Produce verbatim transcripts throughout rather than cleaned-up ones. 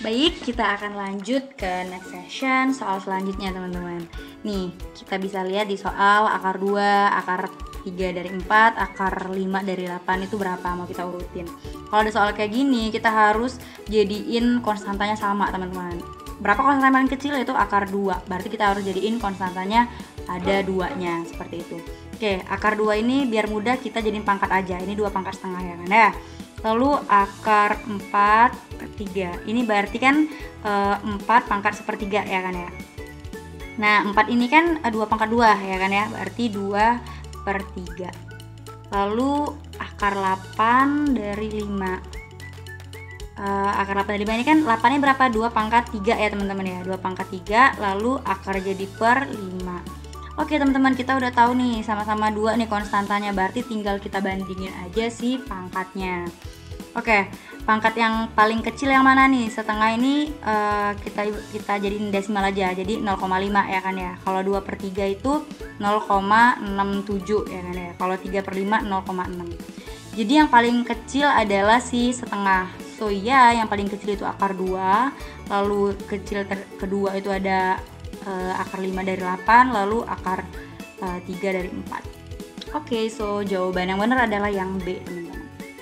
Baik, kita akan lanjut ke next session, soal selanjutnya teman-teman. Nih, kita bisa lihat di soal akar dua, akar tiga dari empat, akar lima dari delapan itu berapa, mau kita urutin. Kalau ada soal kayak gini, kita harus jadiin konstantanya sama teman-teman. Berapa konstanta paling kecil? Itu akar dua, berarti kita harus jadiin konstantanya ada duanya, seperti itu. Oke, akar dua ini biar mudah kita jadiin pangkat aja, ini dua pangkat setengah ya kan ya. Lalu akar empat per tiga, ini berarti kan e, empat pangkat sepertiga ya kan ya. Nah empat ini kan dua pangkat dua ya kan ya, berarti dua per tiga. Lalu akar delapan dari lima, e, akar delapan dari lima ini kan delapannya berapa? dua pangkat tiga ya teman-teman ya, dua pangkat tiga, lalu akar jadi per lima. Oke teman-teman, kita udah tahu nih sama-sama dua nih konstantanya, berarti tinggal kita bandingin aja sih pangkatnya. Oke, pangkat yang paling kecil yang mana nih? Setengah ini uh, kita kita jadiin desimal aja, jadi nol koma lima ya kan ya. Kalau dua per tiga itu nol koma enam tujuh ya kan ya. Kalau tiga per lima nol koma enam. Jadi yang paling kecil adalah si setengah. So ya, yang paling kecil itu akar dua, lalu kecil ter- kedua itu ada uh, akar lima dari delapan, lalu akar uh, tiga dari empat. Oke, so jawaban yang benar adalah yang B, teman-teman.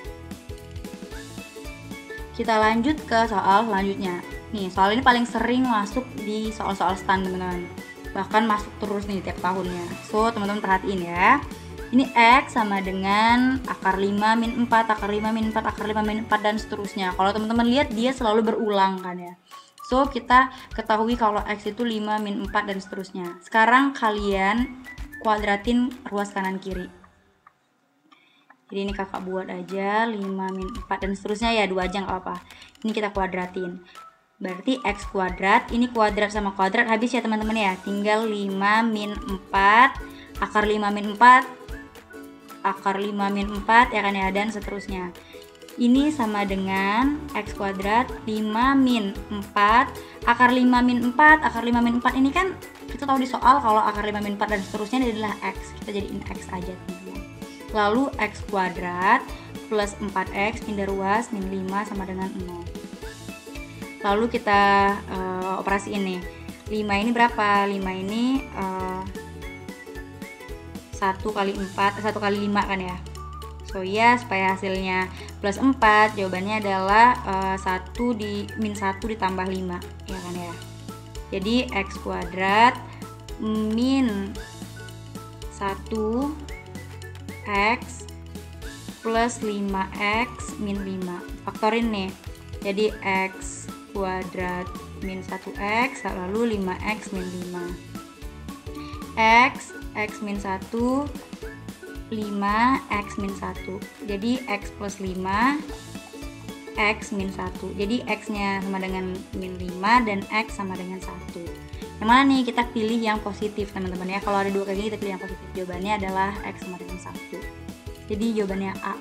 Kita lanjut ke soal selanjutnya. Nih, soal ini paling sering masuk di soal-soal stan, teman-teman. Bahkan masuk terus nih tiap tahunnya. So, teman-teman perhatiin ya. Ini X sama dengan akar lima min empat, akar lima min empat, akar lima min empat, dan seterusnya. Kalau teman-teman lihat, dia selalu berulang kan ya. So, kita ketahui kalau X itu lima min empat dan seterusnya. Sekarang kalian kuadratin ruas kanan kiri. Jadi ini kakak buat aja lima min empat dan seterusnya ya, dua aja nggak apa-apa. Ini kita kuadratin. Berarti X kuadrat, ini kuadrat sama kuadrat habis ya teman-teman ya. Tinggal lima min empat, akar lima min empat, akar lima min empat ya kan ya, dan seterusnya. Ini sama dengan X kuadrat lima min empat, akar lima min empat, akar lima min empat ini kan kita tahu di soal kalau akar lima min empat dan seterusnya ini adalah X. Kita jadiin X aja teman-teman. Lalu X kuadrat plus empat X pindah ruas min lima sama dengan nol. Lalu kita uh, operasi ini. lima ini berapa? lima ini uh, satu kali empat, satu kali lima kan ya. So ya, supaya hasilnya plus empat, jawabannya adalah uh, satu di min satu ditambah lima ya kan ya. Jadi X kuadrat min satu X plus lima X min lima. Faktorin nih. Jadi X kuadrat min satu X lalu lima X min lima. X, X min satu, lima X min satu. Jadi X plus lima, X min satu. Jadi X-nya sama dengan min lima dan X sama dengan satu. Yang mana nih? Kita pilih yang positif teman-teman ya. Kalau ada dua kayak gini kita pilih yang positif. Jawabannya adalah X sama dengan satu. Jadi jawabannya A.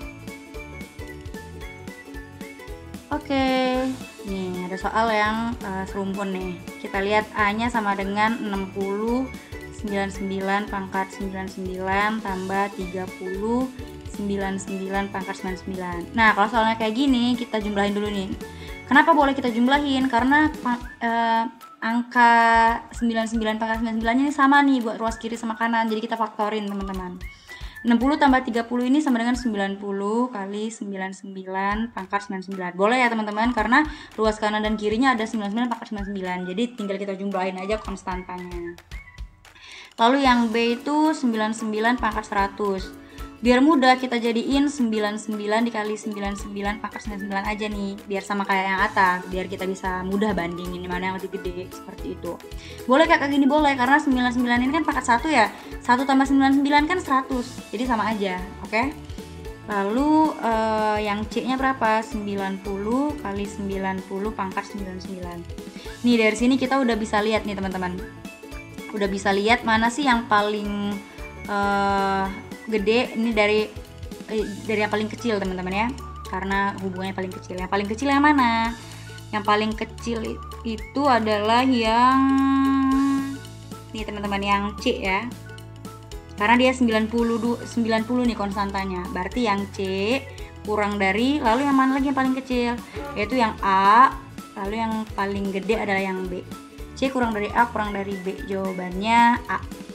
Oke, nih ada soal yang uh, serumpun nih. Kita lihat A-nya sama dengan enam puluh sembilan puluh sembilan pangkat sembilan puluh sembilan tambah tiga puluh sembilan puluh sembilan pangkat sembilan puluh sembilan. Nah, kalau soalnya kayak gini, kita jumlahin dulu nih. Kenapa boleh kita jumlahin? Karena uh, angka sembilan puluh sembilan pangkat sembilan puluh sembilan ini sama nih buat ruas kiri sama kanan. Jadi kita faktorin teman-teman. enam puluh tambah tiga puluh ini sama dengan sembilan puluh kali sembilan puluh sembilan pangkat sembilan puluh sembilan. Boleh ya teman-teman, karena ruas kanan dan kirinya ada sembilan puluh sembilan pangkat sembilan puluh sembilan. Jadi tinggal kita jumlahin aja konstantanya. Lalu yang B itu sembilan puluh sembilan pangkat seratus. Biar mudah kita jadiin sembilan puluh sembilan dikali sembilan puluh sembilan pangkat sembilan puluh sembilan aja nih, biar sama kayak yang atas, biar kita bisa mudah bandingin mana yang lebih gede, seperti itu. Boleh kakak gini? Boleh, karena sembilan puluh sembilan ini kan pangkat satu ya, satu tambah sembilan puluh sembilan kan seratus, jadi sama aja, oke? Okay? Lalu eh, yang C-nya berapa? sembilan puluh kali sembilan puluh pangkat sembilan puluh sembilan. Nih dari sini kita udah bisa lihat nih teman-teman, udah bisa lihat mana sih yang paling eh, gede. Ini dari eh, dari yang paling kecil teman-teman ya, karena hubungannya paling kecil. Yang paling kecil yang mana? Yang paling kecil itu adalah yang nih teman-teman, yang C ya, karena dia sembilan puluh, sembilan puluh nih konstantanya. Berarti yang C kurang dari, lalu yang mana lagi yang paling kecil? Yaitu yang A lalu yang paling gede adalah yang B. C kurang dari A kurang dari B, jawabannya A.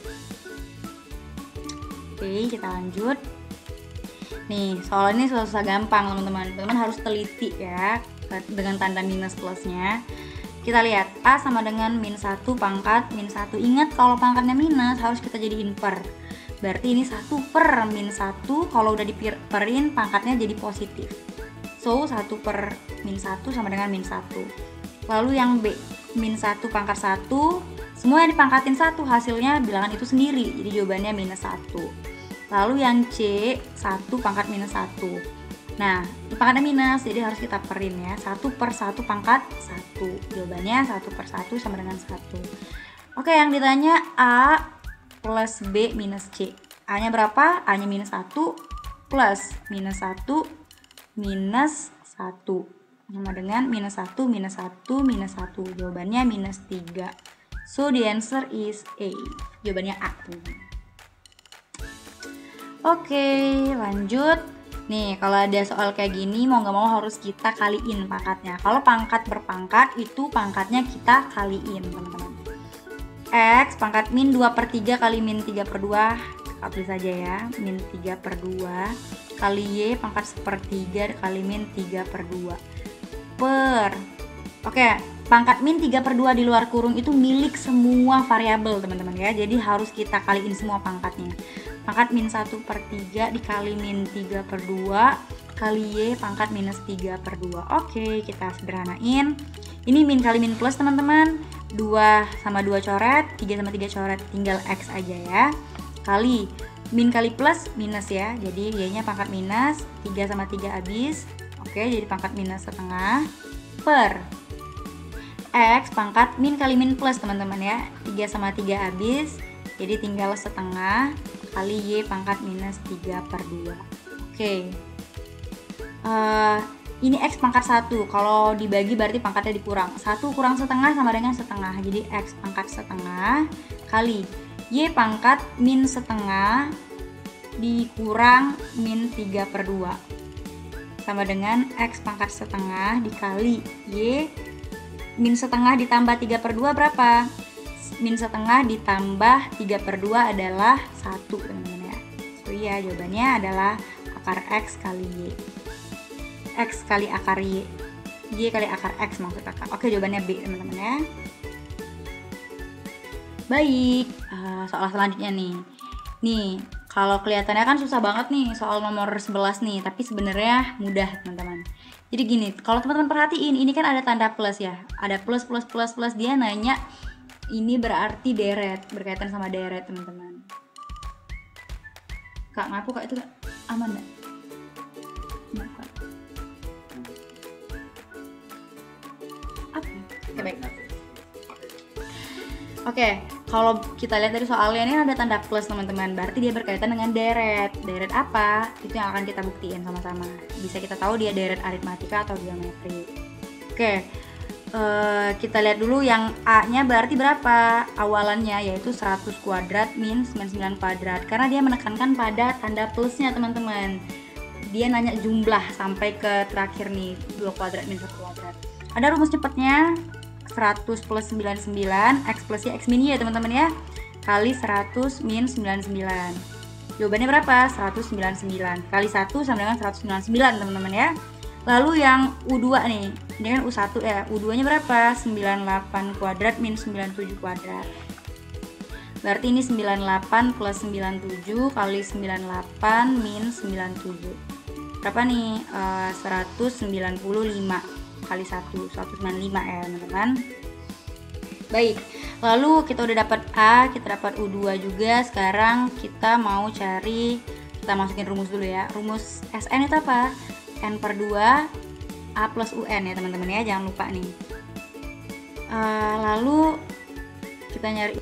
Oke, kita lanjut. Nih, soal ini susah gampang teman-teman. Teman-teman harus teliti ya dengan tanda minus plusnya. Kita lihat A sama dengan min satu pangkat min satu. Ingat kalau pangkatnya minus harus kita jadiin per. Berarti ini satu per min satu, kalau udah diperin pangkatnya jadi positif. So, satu per min satu sama dengan min satu. Lalu yang B, min satu pangkat satu, semua yang dipangkatin satu hasilnya bilangan itu sendiri. Jadi jawabannya minus satu. Lalu yang C, satu pangkat minus satu. Nah, ini pangkatnya minus, jadi harus kita perin ya. satu per satu pangkat satu. Jawabannya satu per satu sama dengan satu. Oke, yang ditanya A plus B minus C. A nya berapa? A nya minus satu plus minus satu minus satu sama dengan minus satu minus satu minus satu. Jawabannya minus tiga. So the answer is A. Jawabannya A. Oke, lanjut. Nih, kalau ada soal kayak gini mau nggak mau harus kita kaliin pangkatnya. Kalau pangkat berpangkat itu pangkatnya kita kaliin, teman-teman. X pangkat min dua per tiga kali min tiga per dua, tulis saja ya, min tiga per dua kali Y pangkat sepertiga kali min tiga per dua per. Oke, pangkat min tiga per dua di luar kurung itu milik semua variabel teman-teman ya, jadi harus kita kaliin semua pangkatnya. Pangkat min satu per tiga dikali min tiga per dua kali Y pangkat minus tiga per dua. Oke, kita sederhanain. Ini min kali min plus teman-teman. dua sama dua coret, tiga sama tiga coret, tinggal X aja ya. Kali min kali plus minus ya. Jadi Y-nya pangkat minus, tiga sama tiga habis. Oke, jadi pangkat minus setengah per X pangkat min kali min plus teman-teman ya. tiga sama tiga habis. Jadi tinggal setengah kali Y pangkat minus tiga per dua. Oke. Uh, ini X pangkat satu, kalau dibagi berarti pangkatnya dikurang. Satu kurang setengah sama dengan setengah. Jadi X pangkat setengah kali Y pangkat min setengah dikurang min tiga per dua sama dengan X pangkat setengah dikali Y min setengah ditambah tiga per dua berapa? Min setengah ditambah tiga per dua adalah satu teman-teman ya. So iya, jawabannya adalah akar X kali Y. X kali akar Y. Y kali akar X maksud kakak. Oke, jawabannya B teman-teman ya. Baik, uh, soal selanjutnya nih. Nih, kalau kelihatannya kan susah banget nih soal nomor sebelas nih, tapi sebenarnya mudah teman-teman. Jadi gini, kalau teman-teman perhatiin ini kan ada tanda plus ya. Ada plus plus plus plus, dia nanya ini berarti deret, berkaitan sama deret teman-teman. Kak, ngaku kak itu aman gak? Ngaku. Oke, baik. Oke, kalau kita lihat dari soalnya ini ada tanda plus teman-teman, berarti dia berkaitan dengan deret. Deret apa? Itu yang akan kita buktiin sama-sama. Bisa kita tahu dia deret aritmatika atau geometri. Oke, uh, kita lihat dulu yang A-nya berarti berapa? Awalannya yaitu seratus kuadrat min sembilan puluh sembilan kuadrat. Karena dia menekankan pada tanda plusnya teman-teman. Dia nanya jumlah sampai ke terakhir nih, dua kuadrat min satu kuadrat. Ada rumus cepatnya, seratus plus sembilan puluh sembilan, X plus Y, X min Y ya teman-teman ya, kali seratus min sembilan puluh sembilan. Jawabannya berapa? seratus sembilan puluh sembilan kali satu sama dengan seratus sembilan puluh sembilan teman-teman ya. Lalu yang U dua nih, ini kan U satu ya, U dua nya berapa? sembilan puluh delapan kuadrat min sembilan puluh tujuh kuadrat. Berarti ini sembilan puluh delapan plus sembilan puluh tujuh kali sembilan puluh delapan min sembilan puluh tujuh. Berapa nih? Uh, seratus sembilan puluh lima kali satu, seratus sembilan puluh lima ya teman-teman. Baik, lalu kita udah dapat A, kita dapat U dua juga. Sekarang kita mau cari, kita masukin rumus dulu ya. Rumus S N itu apa? N per dua A plus U N ya teman-teman ya, jangan lupa nih. uh, Lalu kita nyari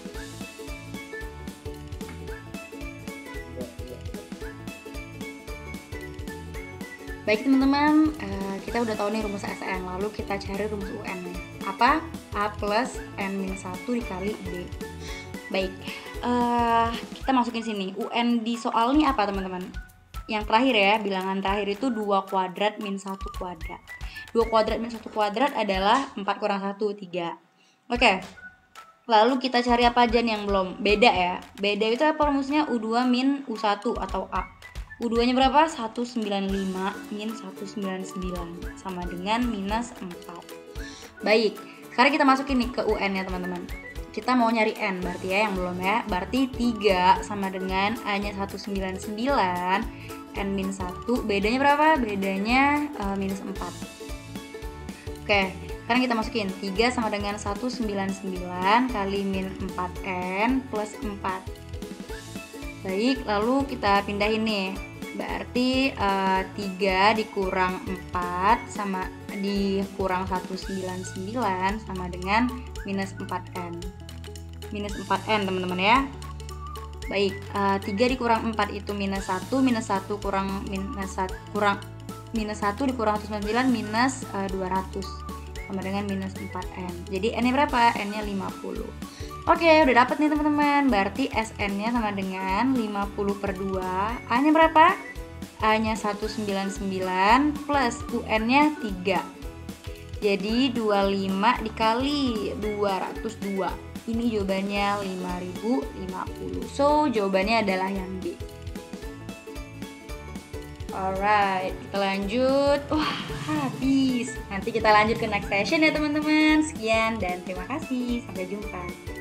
baik teman-teman, uh, kita udah tahu nih rumus S N, lalu kita cari rumus U N nya. Apa? A plus N minus satu dikali B. Baik, uh, kita masukin sini. U N di soal ini apa teman-teman? Yang terakhir ya, bilangan terakhir itu dua kuadrat min satu kuadrat. dua kuadrat minus satu kuadrat adalah empat kurang satu, tiga. Oke. Lalu kita cari apa aja nih yang belum? Beda ya. Beda itu apa rumusnya? U dua min U satu atau A. U dua nya berapa? seratus sembilan puluh lima min seratus sembilan puluh sembilan sama dengan minus empat. Baik, sekarang kita masukin nih ke U N ya teman-teman. Kita mau nyari N berarti ya, yang belum ya. Berarti tiga sama dengan A nya seratus sembilan puluh sembilan, N min satu. Bedanya berapa? Bedanya uh, minus empat. Oke, sekarang kita masukin tiga sama dengan seratus sembilan puluh sembilan kali min empat N plus empat. Baik, lalu kita pindahin nih. Berarti uh, tiga dikurang empat sama dikurang seratus sembilan puluh sembilan sama dengan minus empat N. Minus empat N teman-teman ya. Baik, uh, tiga dikurang empat itu minus satu, minus satu kurang minus satu kurang minus satu dikurang seratus sembilan puluh sembilan minus uh, dua ratus sama dengan minus empat N. Jadi N-nya berapa? N-nya lima puluh. Oke, udah dapet nih teman-teman. Berarti S N-nya sama dengan lima puluh per dua. A-nya berapa? A-nya seratus sembilan puluh sembilan plus U N-nya tiga. Jadi dua puluh lima dikali dua ratus dua. Ini jawabannya lima ribu lima puluh. So, jawabannya adalah yang B. Alright, kita lanjut. Wah, habis. Nanti kita lanjut ke next session ya teman-teman. Sekian dan terima kasih. Sampai jumpa.